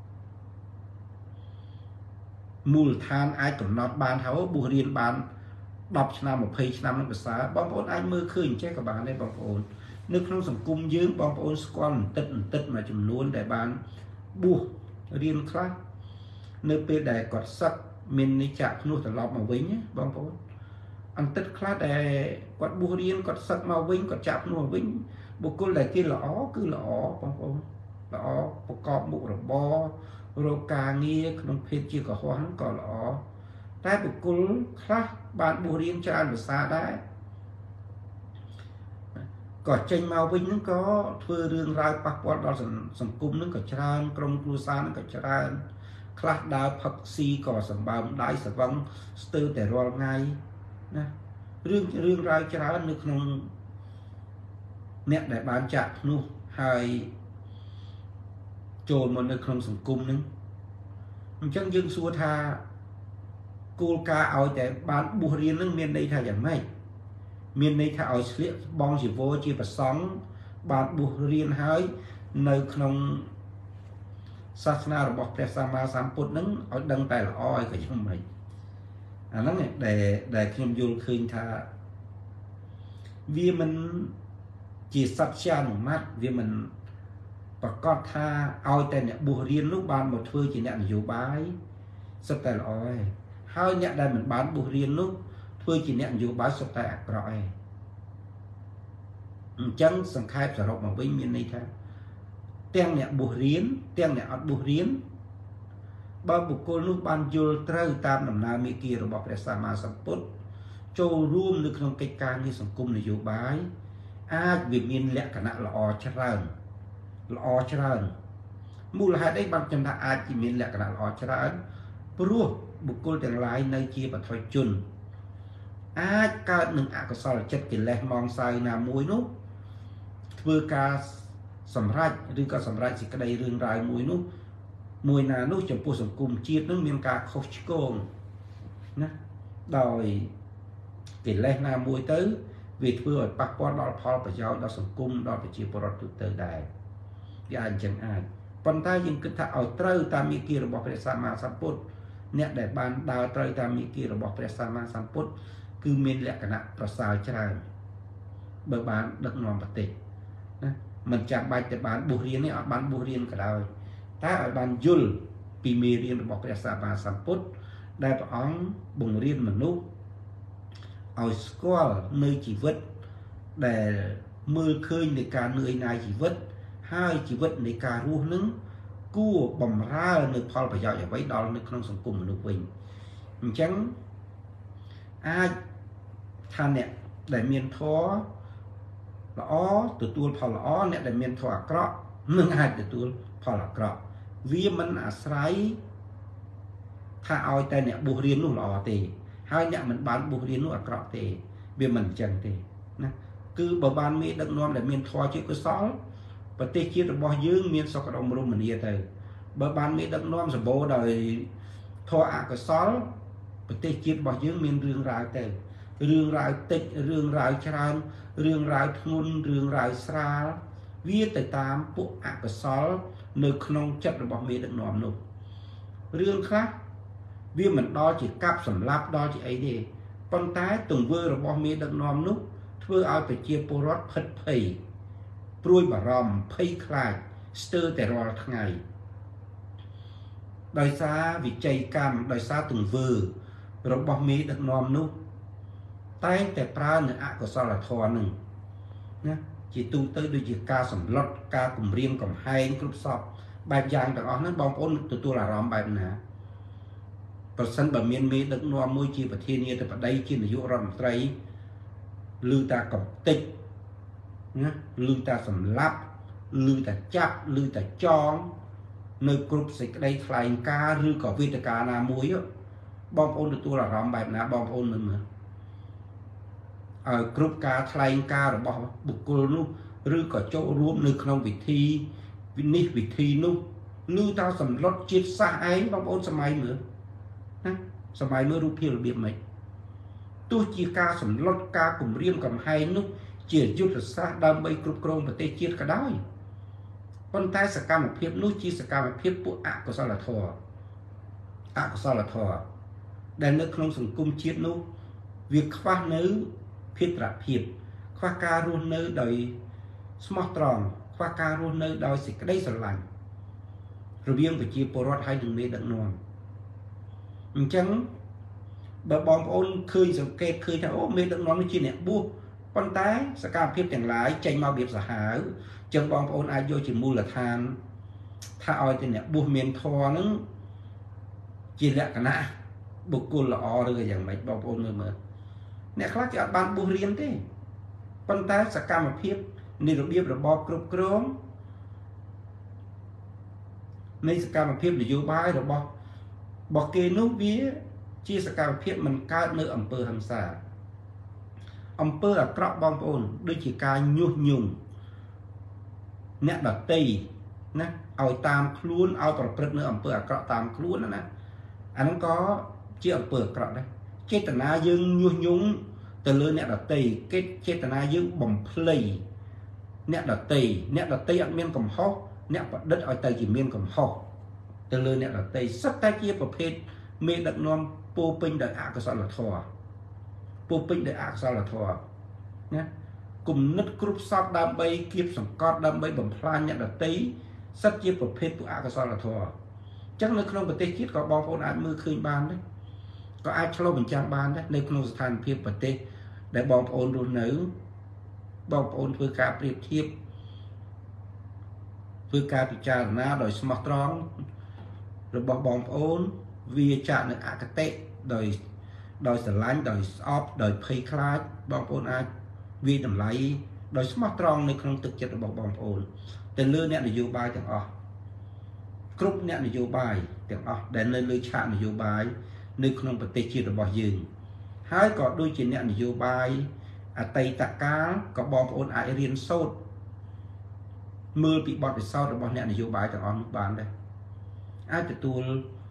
Speaker 1: មូលដ្ឋានអាចកំណត់បានថាបួសរៀនបានដប់ឆ្នាំยี่สิบឆ្នាំនឹងភាសាបងប្អូនអាចមើលឃើញចេះក៏បានដែរបងប្អូននៅក្នុងសង្គមយើងបងប្អូនស្គាល់បន្តិចបន្តិចមួយចំនួនដែលបានបួសរៀនខ្លះនៅពេលដែលគាត់សឹកមាននិច្ចភ្នោះត្រឡប់មកវិញបងប្អូនអន្តិតខ្លះដែលគាត់បួសរៀនគាត់សឹកមកវិញគាត់ចាក់ភ្នោះវិញបុគ្គលដែលគេល្អគឺល្អបងប្អូនល្អប្រកបមុខរបររកការងារក្នុងភេទជាកុហកហ្នឹងក៏ល្អតែបុគ្គលខ្លះបានបួសរៀនច្រើនភាសាដែរក៏ចេញមកវិញហ្នឹងក៏ធ្វើរឿងរ៉ាវប៉ះពាល់ដល់សង្គមហ្នឹងក៏ច្រើនក្រុមគ្រួសារហ្នឹងក៏ច្រើនខ្លះដើរផឹកស៊ីក៏សម្បើមដៃស្វឹងស្ទើរតែរាល់ថ្ងៃណារឿងរឿងរ៉ាវច្រើននៅក្នុងអ្នកដែលបានចាក់ភ្នោះហើយចូលមកនៅក្នុងសង្គមហ្នឹងអញ្ចឹងយើងសួរថាគោលការណ៍ឲ្យតែបានបួសរៀនហ្នឹងមានន័យថាយ៉ាងម៉េចមានន័យថាឲ្យស្លៀកបងជីវរជាប្រសង់បានបួសរៀនហើយនៅក្នុងសាសនារបស់ព្រះសម្មាសម្ពុទ្ធហ្នឹងឲ្យដឹងតែល្អឲ្យក៏យ៉ាងម៉េចអាហ្នឹងដែលដែលខ្ញុំយល់ឃើញថាវាមិនជាសត្យានុមត្តវាមិនប្រកាសថាឲ្យតែអ្នកបួសរៀននោះបានមកធ្វើជាអ្នកនយោបាយសុទ្ធតែល្អឯងហើយអ្នកដែលមិនបានបួសរៀននោះធ្វើជាអ្នកនយោបាយសុទ្ធតែអាក្រក់ឯងអញ្ចឹងសង្ខេបសរុបមកវិញមានន័យថាទាំងអ្នកបួសរៀនទាំងអ្នកអត់បួសរៀនបើបុគ្គលនោះបានយល់ត្រូវតាមដំណើរមាគ៌ារបស់ព្រះសម្មាសម្ពុទ្ធចូលរួមនៅក្នុងកិច្ចការងារសង្គមនយោបាយអាចវាមានលក្ខណៈល្អច្រើនល្អច្រើនមូលហេតុអីបានខ្ញុំថាអាចជាមានលក្ខណៈល្អច្រើនព្រោះបុគ្គលទាំងឡាយនៅជាបឋិជនអាចកើតនឹងអកុសលចិត្តកិលេសមងសៅណាមួយនោះធ្វើការសម្រេចឬក៏សម្រេចសេចក្តីរឿងរ៉ាវមួយនោះមួយណានោះចំពោះសង្គមជាតិនឹងមានការខុសឆ្គងណាដោយកិលេសណាមួយទៅវាធ្វើឲ្យប៉ះពាល់ដល់ផលប្រយោជន៍ដល់សង្គមដល់ប្រជាពលរដ្ឋទូទៅដែរវាអាចអញ្ចឹងអាចប៉ុន្តែយើងគិតថាឲ្យត្រូវតាមមាគ៌ារបស់ព្រះសម្មាសម្ពុទ្ធអ្នកដែលបានដើរត្រូវតាមមាគ៌ារបស់ព្រះសម្មាសម្ពុទ្ធគឺមានលក្ខណៈប្រសើរច្រើនបើបានដឹកនាំប្រទេសណាមិនចាំបាច់តែបានបួសរៀននេះអត់បានបួសរៀនក៏ដោយតែឲ្យបានយល់ពីមេរៀនរបស់ព្រះសម្មាសម្ពុទ្ធដែលព្រះអង្គបង្រៀនមនុស្សឲ្យស្គាល់នៅជីវិតដែលមើលឃើញនៃការនឿយណាយជីវិតហើយជីវិតនៃការរស់នឹងគួរបំរើនៅផលប្រយោជន៍អ្វីដល់នៅក្នុងសង្គមមនុស្សវិញអញ្ចឹងអាចថាអ្នកដែលមានធម៌ល្អទទួលផលល្អអ្នកដែលមានធម៌អាក្រក់នឹងអាចទទួលផលអាក្រក់វាមិនអាស្រ័យថាឲ្យតែអ្នកបួសរៀននោះល្អទេហើយអ្នកមិនបានបួសរៀននោះអាក្រក់ទេវាមិនអញ្ចឹងទេណាគឺបើបានមេដឹកនាំដែលមានធម៌ជាកុសលប្រទេសជាតិរបស់យើងមានសុខដុមរមនាទៅបើបានមេដឹកនាំសម្បូរដោយធម៌អកុសលប្រទេសជាតិរបស់យើងមានរឿងរ៉ាវទៅរឿងរ៉ាវតិចរឿងរ៉ាវច្រើនរឿងរ៉ាវធ្ងន់រឿងរ៉ាវស្រាលវាទៅតាមពួកអកុសលនៅក្នុងចិត្តរបស់មេដឹកនាំនោះរឿងខ្លះវាមិនដល់ជាកាប់សម្លាប់ដល់ជាអីទេប៉ុន្តែទង្វើរបស់មេដឹកនាំនោះធ្វើឲ្យប្រជាពលរដ្ឋភិតភ័យព្រួយបារម្ភភ័យខ្លាចស្ទើរតែរាល់ថ្ងៃដោយសារវិជ័យកម្មដោយសារទង្វើរបស់មេដឹកនាំនោះតែងតែប្រើនៅអកុសលធម៌នឹងណាជាទូទៅដូចជាការសម្លុតការគំរាមកំហែងគ្រប់សពបែបយ៉ាងទាំងអស់ហ្នឹងបងប្អូនទទួលអារម្មណ៍បែបណាប្រសិនបើមានមេដឹកនាំមួយជាប្រធានាធិបតីជានាយករដ្ឋមន្ត្រីឮតាកំតិចណាឮតាសម្លាប់ឮតាចាប់ឮតាចងនៅគ្រប់សេចក្តីថ្លែងការណ៍ឬក៏វេទិកាណាមួយបងប្អូនទទួលអារម្មណ៍បែបណាបងប្អូនមើលមើលឲ្យគ្រប់ការថ្លែងការណ៍របស់បុគ្គលនោះឬក៏ចូលរួមនៅក្នុងពិធីវិនិច្ឆ័យវិធីនោះឮតាសម្លុតជាតិសាសឯងបងប្អូនសម័យមើលណាសម័យមើលរូបភាពរបៀបម៉េចទោះជាការសម្លុតការគំរាមកំហែងនោះជាយុទ្ធសាស្ត្រដើម្បីគ្រប់គ្រងប្រទេសជាតិក៏ដោយប៉ុន្តែសកម្មភាពនោះជាសកម្មភាពពួកអកុសលធម៌អកុសលធម៌ដែលនៅក្នុងសង្គមជាតិនោះវាខ្វះនៅភេត្រភាពខ្វះការរស់នៅដោយស្មោះត្រង់ខ្វះការរស់នៅដោយសេចក្តីស្រឡាញ់រវាងប្រជាពលរដ្ឋហើយនិងមេដឹកនាំអញ្ចឹងបើបងប្អូនឃើញសង្កេតឃើញថាអូមេដឹកនាំនេះជាអ្នកបួសប៉ុន្តែសកម្មភាពទាំងឡាយចេញមករបៀបសាហាវអញ្ចឹងបងប្អូនអាចយកជាមូលដ្ឋានថាឲ្យតែអ្នកបួសមានធម៌ហ្នឹងជាលក្ខណៈបុគ្គលល្អឬក៏យ៉ាងម៉េចបងប្អូនមើលមើលអ្នកខ្លះគេអត់បានបួសរៀនទេប៉ុន្តែសកម្មភាពនៃរបៀបរបបគ្រប់គ្រងនៃសកម្មភាពនយោបាយរបស់របស់គេនោះវាជាសកម្មភាពមិនកើតនៅអំពើហិង្សាអំពើអាក្រក់បងប្អូនដូចជាការញុះញង់អ្នកដតីណាឲ្យតាមខ្លួនឲ្យប្រព្រឹត្តនៅអំពើអាក្រក់តាមខ្លួនណាអាហ្នឹងក៏ជាអំពើអាក្រក់ដែរចេតនាយើងញុះញង់ទៅលើអ្នកដតីគេចេតនាយើងបំភ្លៃអ្នកដតីអ្នកដតីអត់មានកំហុសអ្នកប្រឌិតឲ្យទៅជាមានកំហុសទៅលើអ្នកដតីសិតតែជាប្រភេទមេដឹកនាំពោពេញដោយអកុសលធម៌ពោពេញដោយអកុសលធម៌ណាគំនិតគ្រប់សពដើម្បីគៀបសង្កត់ដើម្បីបំផ្លាញអ្នកដតីសិតជាប្រភេទពួកអកុសលធម៌អញ្ចឹងនៅក្នុងប្រទេសជាតិក៏បងប្អូនអាចមើលឃើញបានដែរក៏អាចឆ្លុះបញ្ចាំងបានដែរនៅក្នុងស្ថានភាពប្រទេសដែលបងប្អូនរស់នៅបងប្អូនធ្វើការប្រៀបធៀបធ្វើការពិចារណាដោយស្មោះត្រង់របស់បងប្អូនវាចាក់នៅអគតិដោយដោយស្រឡាញ់ដោយស្អប់ដោយភ័យខ្លាចបងប្អូនអាចវាយតម្លៃដោយស្មោះត្រង់នៅក្នុងទឹកចិត្តរបស់បងប្អូនទៅលើអ្នកនយោបាយទាំងអស់គ្រប់អ្នកនយោបាយទាំងអស់ដែលនៅលើឆាកនយោបាយនៅក្នុងប្រទេសជាតិរបស់យើងហើយក៏ដូចជាអ្នកនយោបាយអតីតកាលក៏បងប្អូនអាចរៀនសូត្រមើលពីបទពិសោធន៍របស់អ្នកនយោបាយទាំងអស់នោះបានដែរអាចទទួល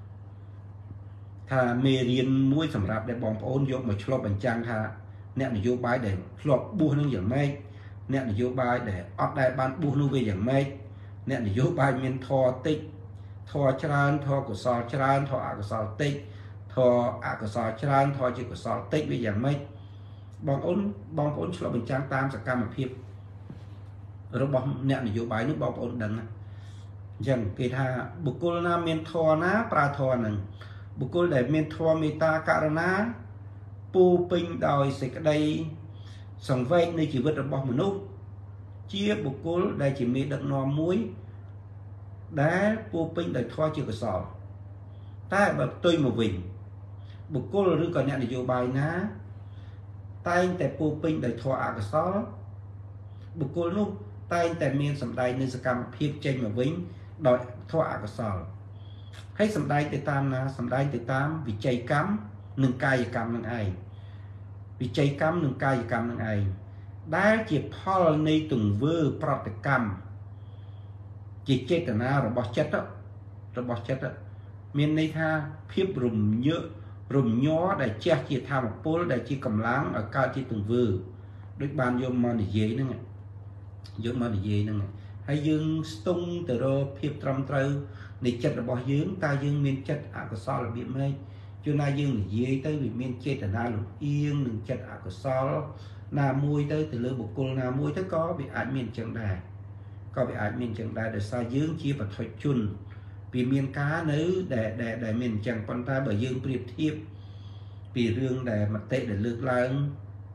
Speaker 1: ថាមេរៀនមួយសម្រាប់ដែលបងប្អូនយកមកឆ្លុះបញ្ចាំងថាអ្នកនយោបាយដែលធ្លាប់បួសនឹងយ៉ាងម៉េចអ្នកនយោបាយដែលអត់ដែលបានបួសនោះវាយ៉ាងម៉េចអ្នកនយោបាយមានធម៌តិចធម៌ច្រើនធម៌កុសលច្រើនធម៌អកុសលតិចធម៌អកុសលច្រើនធម៌ជាកុសលតិចវាយ៉ាងម៉េចបងប្អូនបងប្អូនឆ្លុះបញ្ចាំងតាមសកម្មភាពរបស់អ្នកនយោបាយនេះបងប្អូនដឹងណាអញ្ចឹងគេថាបុគ្គលណាមានធម៌ណាប្រើធម៌ហ្នឹងបុគ្គលដែលមានធម៌មេត្តាករុណាពោពេញដោយសេចក្តីសង្វេគនៃជីវិតរបស់មនុស្សជាបុគ្គលដែលជាមេដឹកនាំមួយដែលពោពេញដោយធម៌ជាកុសលតែបើផ្ទុយមកវិញបុគ្គលឬក៏អ្នកនយោបាយណាតែងតែពោពេញដោយធម៌អកុសលបុគ្គលនោះតែងតែមានសម្ដែងនៅសកម្មភាពចេញមកវិញដោយធម៌អកុសលហើយសម្ដែងទៅតាមណាសម្ដែងទៅតាមវិច័យកម្មនិងកាយកម្មនឹងឯងវិច័យកម្មនិងកាយកម្មនឹងឯងដែលជាផលនៃទង្វើប្រតិកម្មជាចេតនារបស់ចិត្តរបស់ចិត្តមានន័យថាភាពរំញើ့រំញ័រដែលជះជាធម៌ពលដែលជាកម្លាំងឲ្យកើតជាទង្វើដូចបានយកមកនិយាយហ្នឹងយកមកនិយាយហ្នឹងហើយយើងស្ទង់ទៅរកភាពត្រឹមត្រូវនៃចិត្តរបស់យើងតើយើងមានចិត្តអកុសលរបៀបម៉េចជួនណាយើងនិយាយទៅវាមានចេតនាលំអៀងនឹងចិត្តអកុសលណាមួយទៅទៅលើបុគ្គលណាមួយទៅក៏វាអាចមានអញ្ចឹងដែរក៏វាអាចមានអញ្ចឹងដែរដោយសារយើងជាបឋិជន vì miền cá nữ để để để miền chẳng con ta bởi dương priệp thiệp vì rương để mặt tệ để lượcឡើង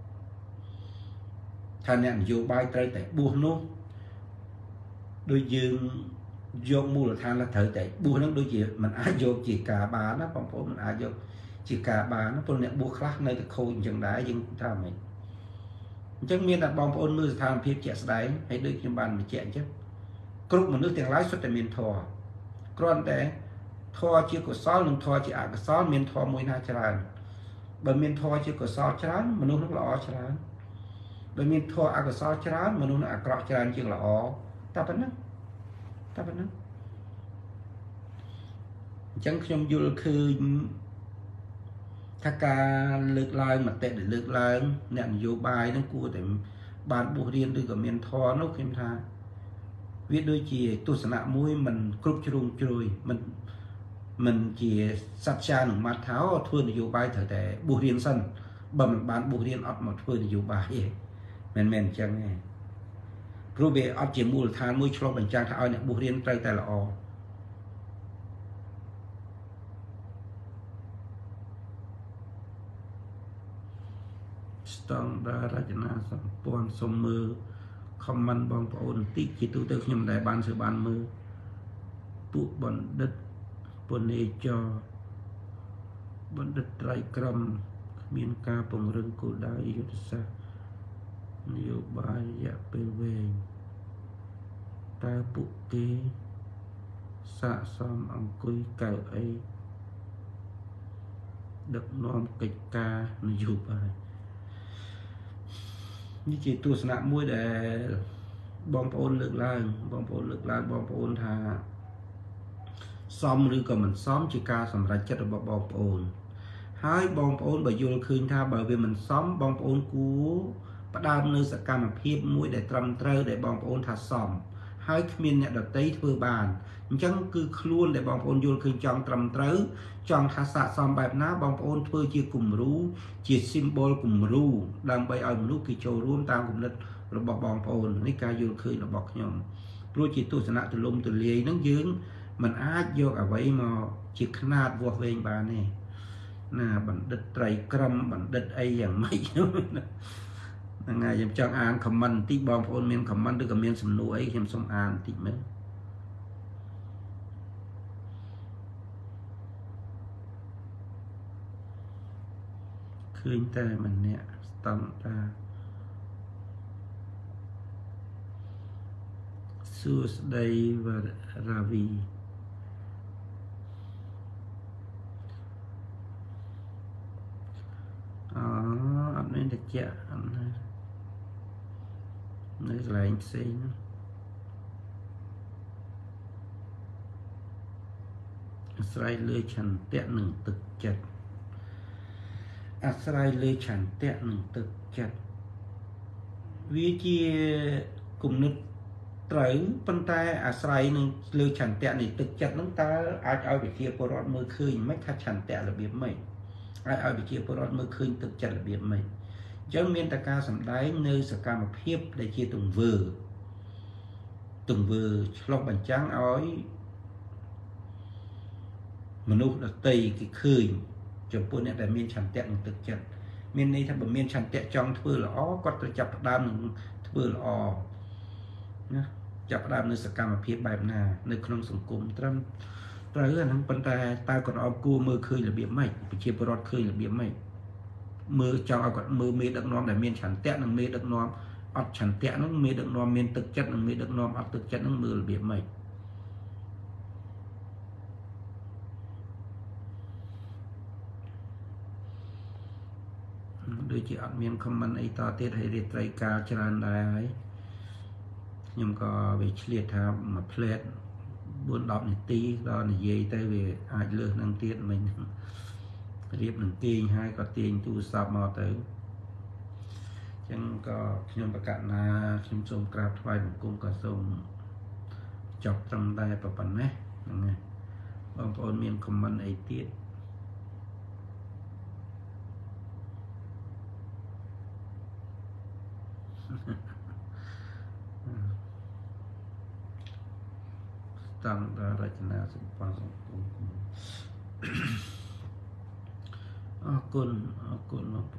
Speaker 1: thành nhận vô bay tới tại buông nó đôi dương vô mua là than là thời tại buông nó đôi gì mình ai vô chỉ cả bà nó bằng phố mình ai vô chỉ cả bà nó còn nhận buông khác nơi cái khôi chẳng đá nhưng ta mình chắc miền là bong ôn mưa than phiếp chẹt đấy hay đôi khi bàn mình chẹt chứ cướp một nước tiền lái xuất tại miền thọ còn để thọ chưa có sáu lần thọ chỉ à có sáu miền thọ mùi na chả bởi miền thọ chưa có sáu chả mà nó nó lọ chả bởi miền thọ à có sáu chả mà nó à cọ chả chưa lọ ta vẫn á ta vẫn á chẳng trong du lịchคือถ้าการเลือกลายมาแต่เลือกลายเนี่ยนโยบายนั่นกูแต่บานบุเรียนด้วยกับเมียนทอนกเข้มทาวิทย์ด้วยจีตุสนะมุ้ยมันกรุบจรุงจรุยมันมันจีสัจจาหนึ่งมาเท้าทั่วนโยบายเถอะแต่บุเรียนสั้นบ่มันบานบุเรียนอดมาทั่วนโยบายแมนแมนจังไงครูเบออดจีมูลทานมุ้ยชลบัญจังถ้าเอาเนี่ยบุเรียนไตรแต่ละอต้องได้รัชนาสัมปอนสมมือคอมมันบองปอนติจิตุเตอร์ขยมได้บานสือบานมือปุบันดัดปนเอจอบันดัดไตรกรมมีนกาปงเรื่องกูได้ยุทธศาสตร์นโยบายยะเป็นเวงตาปุเกสะสมอังกุยเก่าไอดักน้อมกิจการนโยบายนี่จีตัวสนามมวยแต่บองปอนเลือกล่างบองปอนเลือกล่างบองปอนทาซ้อมหรือก็มันซ้อมจีการสำหรับจัดระบบบองปอนให้บองปอนไปโยนคืนท่าบ่อยมันซ้อมบองปอนกูประดามเนื้อสกัมเพียบมวยได้ตรำเตอได้บองปอนทัดซ้อมให้ขมิ้นเนี่ยดัดเตยเพื่อบานจังคือคล้วนได้บองปอนโยนคืนจองตรำเตยจองทัศซ้อมแบบน้าบองปอนเพื่อจีกลุ่มรู้จีซิมโบลกลุ่มรู้ดังไปเอาลูกกิโจร่วมตามกลุ่มนัดระบบบองปอนในการโยนคืนระบบขยมโปรจิตตุสนะตุลมตุเลียนั่งยืนมันอาจโยกเอาไว้มาจีขนาดวัวเวงบานนี่น่าบันดัดไตรกรมบันดัดไออย่างไม่ยังไงยังจังอ่านคำมันที่บองปอนเมียนคำมันด้วยกับเมียนสำนวนไอ้ยังสมอ่านติดไหมคืนแต่มันเนี่ยตั้งตาสุสไดวราวีอ๋ออันนี้เด็กเจ้าอันนี้ในแหล่งซีนอาศัยเลื่อยฉันเตะหนึ่งตึกเจ็ดอาศัยเลื่อยฉันเตะหนึ่งตึกเจ็ดวิธีกลุ่มนึกไตรปันแต่อาศัยหนึ่งเลื่อยฉันเตะในตึกเจ็ดนั้นตาอาจเอาไปเทียบปรอดมือคืนไม่ถ้าฉันเตะระเบียบไม่อาจเอาไปเทียบปรอดมือคืนตึกเจ็ดระเบียบไม่จังเมียนตะการสำได้เนื้อสกามเพียบได้เชียตุงเวอร์ตุงเวอร์ฉลองบัญจังอ้อยมนุษย์ตีกี่คืนจนพวกนี้แต่เมียนฉันเตะหนึ่งตึกจัดเมียนนี้ถ้าแบบเมียนฉันเตะจองทื่อละอ๋อก็จะจับดามหนึ่งทื่อละอ๋อนะจับดามในสกรรมเพียบแบบนาในขนมสังคมตรัมตรัมเรื่องนั้นปัญหาตายก่อนเอากูมือคืนระเบียบไม่ไปเชียร์ปรอดคืนระเบียบไม่มือจองเอาก่อนมือเมดักน้อมแต่เมียนฉันเตะหนึ่งเมดักน้อมอัดฉันเตะนั่งเมดักน้อมเมียนตึกจัดหนึ่งเมดักน้อมอัดตึกจัดนั่งมือระเบียบไม่โดยที่อัดเมียนคำมันไอต่อเทศให้เรียนไตรกาจรานได้ยังก็ไปเฉลี่ยทำมาเพลทบนดอกนี่ตีดอกนี่เย่แต่เวอาจเลือกนั่งเตี้ยมันเรียบหนึ่งตีให้ก็ตีนตูสับมาถึงยังก็ขยมประกาศนาขยมทรงกราบถวายหลวงกุ้งก็ทรงจบจำได้ประปันไหมยังไงบางคนเมียนคำมันไอเตี้ยต tăng đa rạch na sinh phong sông cung អរគុណអរគុណលោក